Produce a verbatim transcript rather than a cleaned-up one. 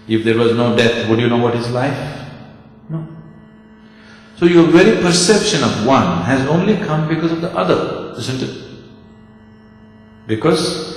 If there was no death, would you know what is life? No. So your very perception of one has only come because of the other, isn't it? Because